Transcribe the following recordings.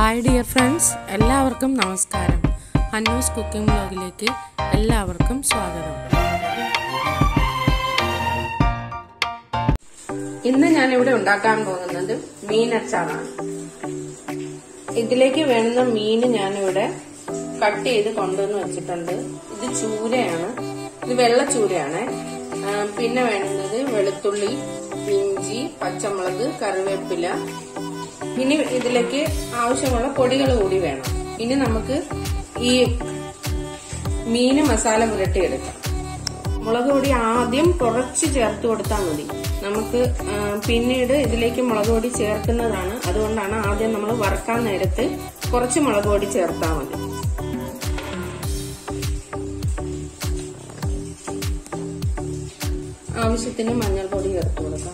Hi dear friends, എല്ലാവർക്കും നമസ്കാരം. അന്നൂസ് cooking വ്ലോഗിലേക്ക് എല്ലാവർക്കും സ്വാഗതം. ഇന്ന് ഞാനിവിടെ ഉണ്ടാക്കാൻ പോകുന്നത് മീനച്ചാറാണ്. ഇതിലേക്ക് വേണ്ടുന്ന മീന് ഞാനിവിടെ കട്ട് ചെയ്ത് കൊണ്ടുവന്ന് വെച്ചിട്ടുണ്ട്. ഇത് ചൂരയാണ്, ഇത് വെള്ള ചൂരയാണ്. പിന്നെ വേണ്ടുന്നത് വെളുത്തുള്ളി, ഇഞ്ചി, പച്ചമുളക്, കറിവേപ്പില. ഇനി ഇതിലേക്ക് ആവശ്യമുള്ള പൊടികൾ കൂടി വേണം. ഇനി നമുക്ക് ഈ മീന് മസാല പുരട്ടിയെടുക്കാം. മുളക് പൊടി ആദ്യം കുറച്ച് ചേർത്ത് കൊടുത്താൽ മതി. നമുക്ക് പിന്നീട് ഇതിലേക്ക് മുളക് പൊടി ചേർക്കുന്നതാണ്. അതുകൊണ്ടാണ് ആദ്യം നമ്മൾ വറക്കാൻ നേരത്ത് കുറച്ച് മുളക് പൊടി ചേർത്താൽ മതി. ആവശ്യത്തിന് മഞ്ഞൾപ്പൊടി ചേർത്ത് കൊടുക്കാം.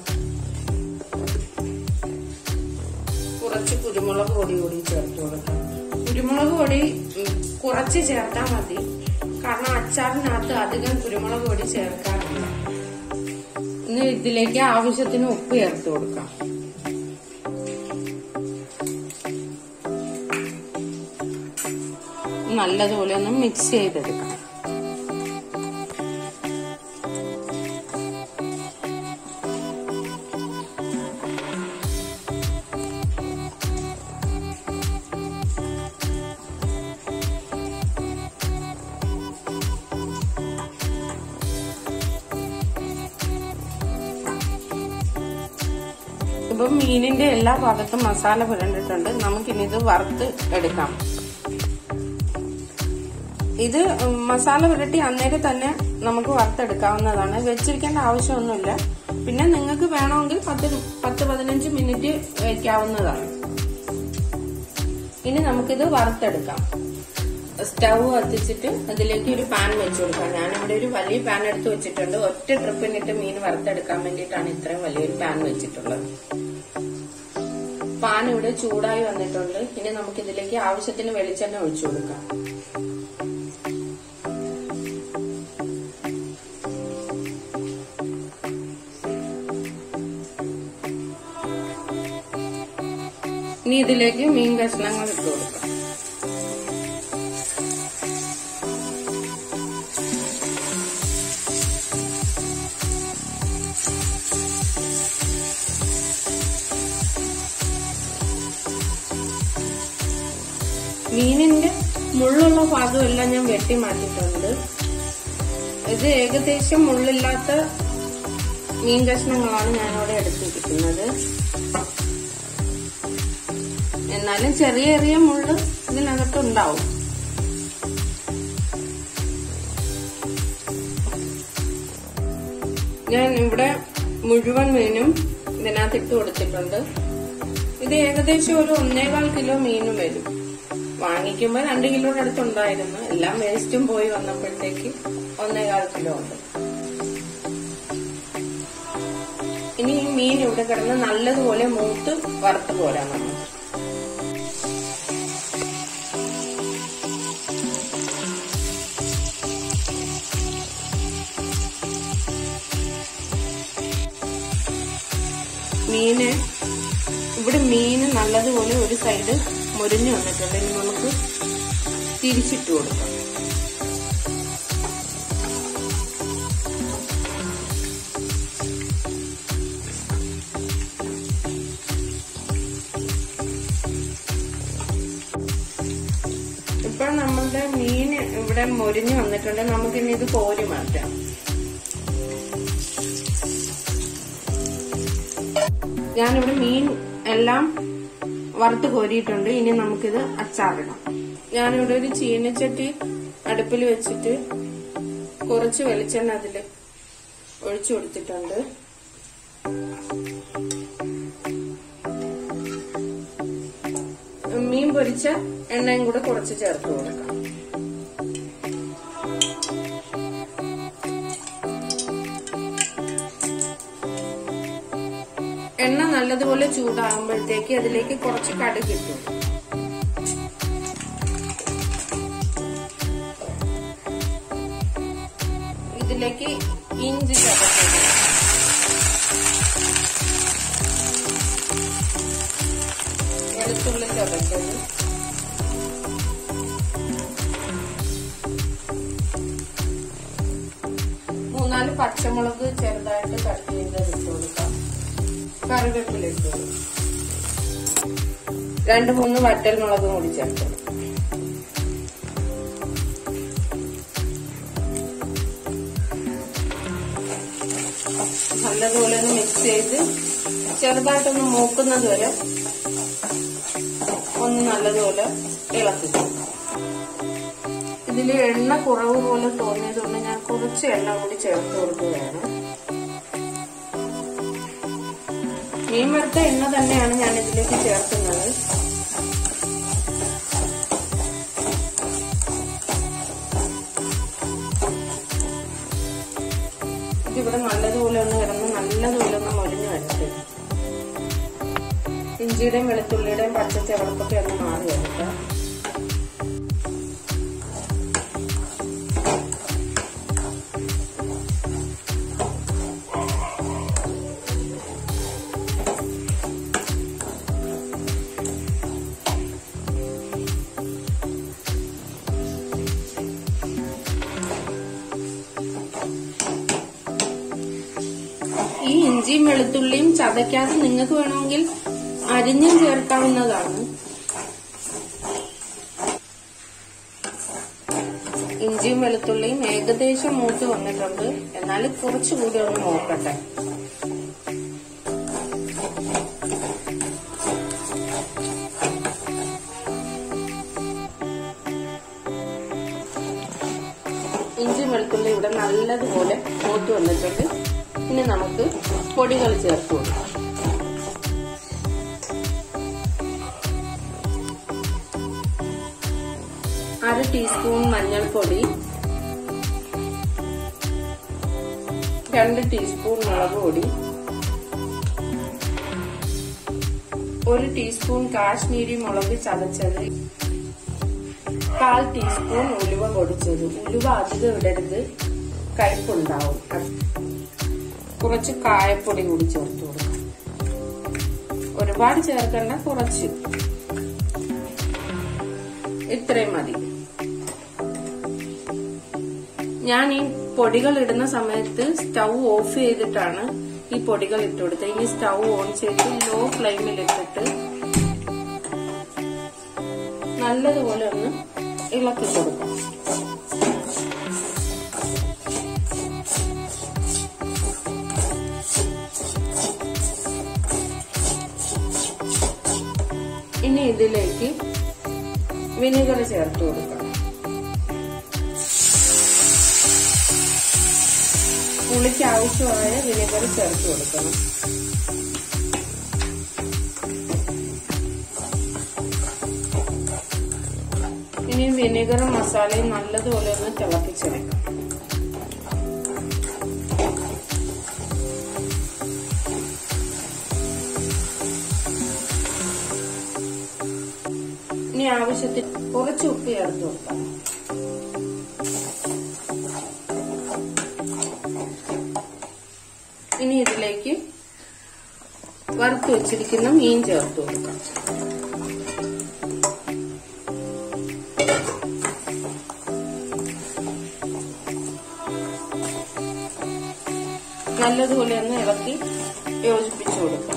കുറച്ച് കുരുമുളക് പൊടി കൂടി ചേർത്ത് കൊടുക്കാം. കുരുമുളക് പൊടി കുറച്ച് ചേർത്താൽ മതി, കാരണം അച്ചാറിനകത്ത് അധികം കുരുമുളക് പൊടി ചേർക്കാറില്ല. ഇനി ഇതിലേക്ക് ആവശ്യത്തിന് ഉപ്പ് ചേർത്ത് കൊടുക്കാം. നല്ലതുപോലെ ഒന്ന് മിക്സ് ചെയ്തെടുക്കാം. ഇപ്പൊ മീനിന്റെ എല്ലാ ഭാഗത്തും മസാല പുരണ്ടിട്ടുണ്ട്. നമുക്കിനി ഇത് വറുത്ത് എടുക്കാം. ഇത് മസാല പുരട്ടി അന്നേരം തന്നെ നമുക്ക് വറുത്തെടുക്കാവുന്നതാണ്. വെച്ചിരിക്കേണ്ട ആവശ്യമൊന്നുമില്ല. പിന്നെ നിങ്ങൾക്ക് വേണമെങ്കിൽ 10-15 മിനിറ്റ് വയ്ക്കാവുന്നതാണ്. ഇനി നമുക്കിത് വറുത്തെടുക്കാം. സ്റ്റൗ കത്തിച്ചിട്ട് അതിലേക്ക് ഒരു പാൻ വെച്ചു കൊടുക്കാം. ഞാനിവിടെ ഒരു വലിയ പാൻ എടുത്ത് വെച്ചിട്ടുണ്ട്. ഒറ്റ ട്രിപ്പിനിട്ട് മീൻ വറുത്തെടുക്കാൻ വേണ്ടിയിട്ടാണ് ഇത്രയും വലിയൊരു പാൻ വെച്ചിട്ടുള്ളത്. പാൻ ഇവിടെ ചൂടായി വന്നിട്ടുണ്ട്. ഇനി നമുക്ക് ഇതിലേക്ക് ആവശ്യത്തിന് വെളിച്ചെണ്ണ ഒഴിച്ചു കൊടുക്കാം. ഇനി ഇതിലേക്ക് മീൻ കഷ്ണങ്ങൾ ഇട്ട് കൊടുക്കാം. മീനിന്റെ മുള്ളുള്ള ഭാഗമെല്ലാം ഞാൻ വെട്ടി മാറ്റിയിട്ടുണ്ട്. ഇത് ഏകദേശം മുള്ളില്ലാത്ത മീൻ കഷ്ണങ്ങളാണ് ഞാനിവിടെ എടുത്തിരിക്കുന്നത്. എന്നാലും ചെറിയ ചെറിയ മുള്ള് ഇതിനകത്തുണ്ടാവും. ഞാൻ ഇവിടെ മുഴുവൻ മീനും ഇതിനകത്ത് ഇട്ട് കൊടുത്തിട്ടുണ്ട്. ഇത് ഏകദേശം ഒരു 1.25 കിലോ മീനും വരും. വാങ്ങിക്കുമ്പോ 2 കിലോയുടെ അടുത്തുണ്ടായിരുന്നു. എല്ലാം വേസ്റ്റും പോയി വന്നപ്പോഴത്തേക്ക് 1.25 കിലോ ഉണ്ട്. ഇനി ഈ മീൻ ഇവിടെ കിടന്ന് നല്ലതുപോലെ മൂത്ത് വറുത്ത് പോരാൻ നമ്മൾ. മീന് നല്ലതുപോലെ ഒരു സൈഡ് മുരിഞ്ഞു വന്നിട്ടുണ്ട്. ഇനി നമുക്ക് തിരിച്ചിട്ട് കൊടുക്കാം. ഇപ്പോൾ നമ്മളുടെ മീൻ ഇവിടെ മുരിഞ്ഞു വന്നിട്ടുണ്ട്. നമുക്കിനി ഇത് കോരി മാറ്റാം. ഞാനിവിടെ മീൻ എല്ലാം വറുത്ത് കോരിയിട്ടുണ്ട്. ഇനി നമുക്കിത് അച്ചാറിടാം. ഞാനിവിടെ ഒരു ചീനച്ചട്ടി അടുപ്പിൽ വെച്ചിട്ട് കുറച്ച് വെളിച്ചെണ്ണ അതിൽ ഒഴിച്ചു കൊടുത്തിട്ടുണ്ട്. മീൻ പൊരിച്ച എണ്ണയും കൂടെ കുറച്ച് ചേർത്ത് കൊടുക്കാം. എണ്ണ നല്ലതുപോലെ ചൂടാകുമ്പോഴത്തേക്ക് അതിലേക്ക് കുറച്ച് കടുക് ഇട്ടു. ഇതിലേക്ക് ഇഞ്ചി ചതച്ചത്, വെളുത്തുള്ളി ചതച്ചത്, മൂന്നാല് പച്ചമുളക് ചെറുതായിട്ട് കട്ട് ചെയ്ത് ഇട്ട് കൊടുക്കാം, കറിവേപ്പില ഇട്ട് കൊടുക്കാം, 2-3 വറ്റൽമുളകും കൂടി ചേർത്ത് കൊടുക്കാം. നല്ലതുപോലെ ഒന്ന് മിക്സ് ചെയ്ത് ചെറുതായിട്ടൊന്ന് മൂക്കുന്നത് വരെ ഒന്ന് നല്ലതുപോലെ ഇളക്കി. ഇതില് എണ്ണ കുറവ് പോലെ തോന്നിയതുകൊണ്ട് ഞാൻ കുറച്ച് എണ്ണ കൂടി ചേർത്ത് കൊടുക്കുകയാണ്. മീൻ വറുത്ത എണ്ണ തന്നെയാണ് ഞാൻ ഇതിലേക്ക് ചേർക്കുന്നത്. ഇതിവിടെ നല്ലതുപോലെ ഒന്ന് കിടന്ന് നല്ലതുപോലെ ഒന്ന് മൊരിഞ്ഞു വരട്ടെ. ഇഞ്ചിയുടെയും വെളുത്തുള്ളിയുടെയും പച്ച ചവളപ്പൊക്കെ ഒന്ന് മാറി വരട്ടെ. ഈ ഇഞ്ചിയും വെളുത്തുള്ളിയും ചതയ്ക്കാതെ നിങ്ങൾക്ക് വേണമെങ്കിൽ അരിഞ്ഞും ചേർക്കാവുന്നതാണ്. ഇഞ്ചിയും വെളുത്തുള്ളിയും ഏകദേശം മൂത്ത് വന്നിട്ടുണ്ട്. എന്നാൽ കുറച്ചുകൂടി ഒന്ന് നോക്കട്ടെ. ഇഞ്ചി വെളുത്തുള്ളി ഇവിടെ നല്ലതുപോലെ മൂത്ത് വന്നിട്ടുണ്ട്. ഇനി നമുക്ക് പൊടികൾ ചേർത്ത് കൊടുക്കാം. 1/2 ടീസ്പൂൺ മഞ്ഞൾപ്പൊടി, 2 ടീസ്പൂൺ മുളക് പൊടി, 1 ടീസ്പൂൺ കാശ്മീരി മുളക് ചതച്ചത്, 1/4 ടീസ്പൂൺ ഉലുവ പൊടിച്ചത്. ഉലുവ അധികം ഇടരുത്, കയ്പുണ്ടാവും. കുറച്ച് കായപ്പൊടി കൂടി ചേർത്ത് കൊടുക്കാം. ഒരുപാട് ചേർക്കണ്ട, കുറച്ച്, ഇത്രയും മതി. ഞാൻ ഈ പൊടികൾ ഇടുന്ന സമയത്ത് സ്റ്റൗ ഓഫ് ചെയ്തിട്ടാണ് ഈ പൊടികൾ ഇട്ടുകൊടുത്തത്. ഇനി സ്റ്റൗ ഓൺ ചെയ്ത് ലോ ഫ്ലെയിമിൽ ഇട്ടിട്ട് നല്ലതുപോലെ ഒന്ന് ഇളക്കി കൊടുക്കാം. ഇനി ഇതിലേക്ക് വിനെഗർ ചേർത്ത് കൊടുക്കണം. പുളിക്ക് ആവശ്യമായ വിനെഗർ ചേർത്ത് കൊടുക്കണം. ഇനി വിനെഗറും മസാലയും നല്ലതുപോലെ ഒന്ന് തിളപ്പിച്ചെടുക്കാം. ഇനി ആവശ്യത്തിന് കുറച്ച് ഉപ്പ് ചേർത്ത് കൊടുക്കാം. ഇനി ഇതിലേക്ക് വറുത്ത് വെച്ചിരിക്കുന്ന മീൻ ചേർത്ത് കൊടുക്കാം. നല്ലതുപോലെ ഒന്ന് ഇളക്കി യോജിപ്പിച്ചു കൊടുക്കാം.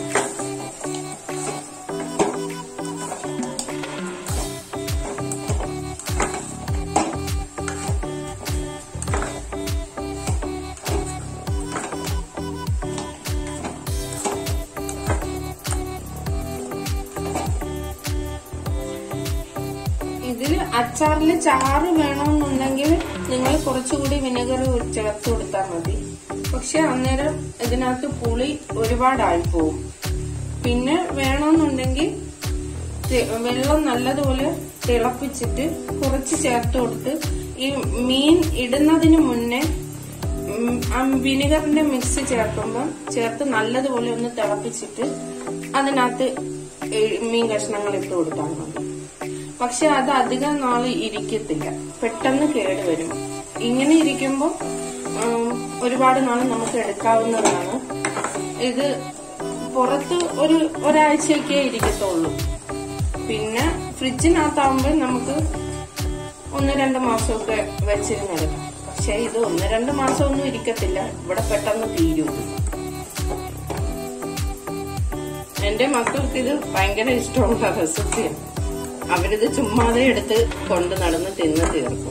ഇതില് അച്ചാറില് ചാറ് വേണമെന്നുണ്ടെങ്കിൽ നിങ്ങൾ കുറച്ചുകൂടി വിനെഗർ ചേർത്ത് കൊടുത്താൽ മതി. പക്ഷെ അന്നേരം ഇതിനകത്ത് പുളി ഒരുപാടായി പോകും. പിന്നെ വേണമെന്നുണ്ടെങ്കിൽ വെള്ളം നല്ലതുപോലെ തിളപ്പിച്ചിട്ട് കുറച്ച് ചേർത്ത് കൊടുത്ത് ഈ മീൻ ഇടുന്നതിന് മുന്നേ വിനെഗറിന്റെ മിക്സ് ചേർത്ത് നല്ലതുപോലെ ഒന്ന് തിളപ്പിച്ചിട്ട് അതിനകത്ത് മീൻ കഷ്ണങ്ങൾ ഇട്ട് കൊടുത്താൽ മതി. പക്ഷെ അത് അധികം നാള് ഇരിക്കത്തില്ല, പെട്ടെന്ന് കേടുവരും. ഇങ്ങനെ ഇരിക്കുമ്പോൾ ഒരുപാട് നാൾ നമുക്ക് എടുക്കാവുന്നതാണ്. ഇത് പുറത്ത് ഒരാഴ്ചയൊക്കെ ഇരിക്കത്തുള്ളൂ. പിന്നെ ഫ്രിഡ്ജിനകത്താവുമ്പോൾ നമുക്ക് 1-2 മാസമൊക്കെ വെച്ചിരുന്നെടുക്കാം. പക്ഷെ ഇത് 1-2 മാസമൊന്നും ഇരിക്കത്തില്ല, ഇവിടെ പെട്ടെന്ന് തീരും. എന്റെ മക്കൾക്ക് ഇത് ഭയങ്കര ഇഷ്ടമുള്ള റെസിപ്പിയാണ്. അവരിത് ചുമ്മാതെ എടുത്ത് കൊണ്ട് നടന്ന് തിന്ന് തീർക്കും.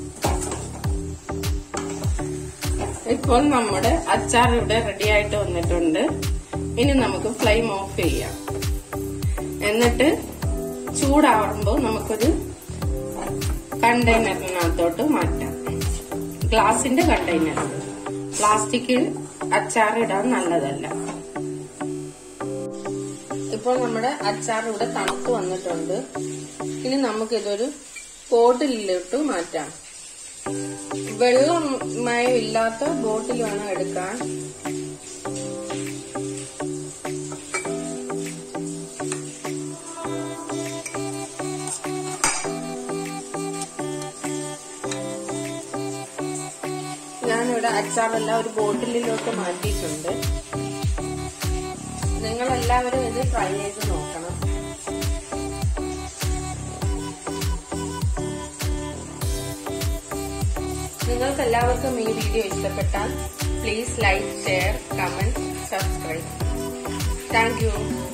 ഇപ്പോൾ നമ്മുടെ അച്ചാർ ഇവിടെ റെഡി ആയിട്ട് വന്നിട്ടുണ്ട്. ഇനി നമുക്ക് ഫ്ലെയിം ഓഫ് ചെയ്യാം. എന്നിട്ട് ചൂടാവുമ്പോൾ നമുക്കൊരു കണ്ടെയ്നറിനകത്തോട്ട് മാറ്റാം. ഗ്ലാസിന്റെ കണ്ടെയ്നർ. പ്ലാസ്റ്റിക്കിൽ അച്ചാർ ഇടാൻ നല്ലതല്ല. ഇപ്പോൾ നമ്മുടെ അച്ചാർ ഇവിടെ തണുത്ത് വന്നിട്ടുണ്ട്. ഇനി നമുക്കിതൊരു ബോട്ടിലിലോട്ട് മാറ്റാം. വെള്ളമയം ഇല്ലാത്ത ബോട്ടിൽ വേണം എടുക്കാൻ. ഞാനിവിടെ അച്ചാറെല്ലാം ഒരു ബോട്ടിലിലോട്ട് മാറ്റിയിട്ടുണ്ട്. നിങ്ങളെല്ലാവരും ഇത് ട്രൈ ചെയ്ത് നോക്കണം. നിങ്ങൾക്ക് എല്ലാവർക്കും ഈ വീഡിയോ ഇഷ്ടപ്പെട്ടാൽ please like, share, comment, subscribe. Thank U.